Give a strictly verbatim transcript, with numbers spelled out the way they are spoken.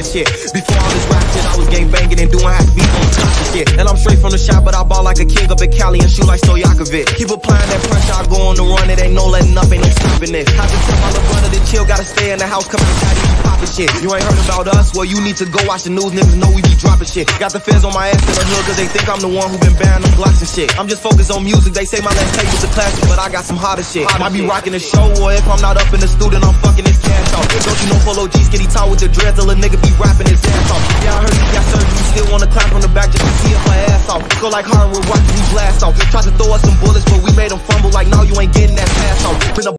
shit. Before all this rap shit, I was gang banging and doing half beat on top of shit. And I'm straight from the shop, but I ball like a king up in Cali and shoot like Stojakovic. Keep applying that pressure, I go on the run, it ain't no letting up, ain't no stopping this. I can tell my little brother to chill, gotta stay in the house, coming to daddy, popping shit. You ain't heard about us? Well, you need to go watch the news, niggas know we be dropping shit. Got the feds on my ass in the hood, cause they think I'm the one who been banning them glocks and shit. I'm just focused on music, they say my last tape was a classic, but I got some hotter shit. I might be rocking the show, or if I'm not up in the studio, I'm fucking this cash off. Don't you know Polo G skinny tall with the dreads, till a nigga be rapping his ass off. Yeah, I heard he got surgery, you still wanna clap from the back just to see if my ass off. Go like hard with watching we blast off. Tried to throw us some bullets, but we made them fumble like, no, you ain't getting that pass off.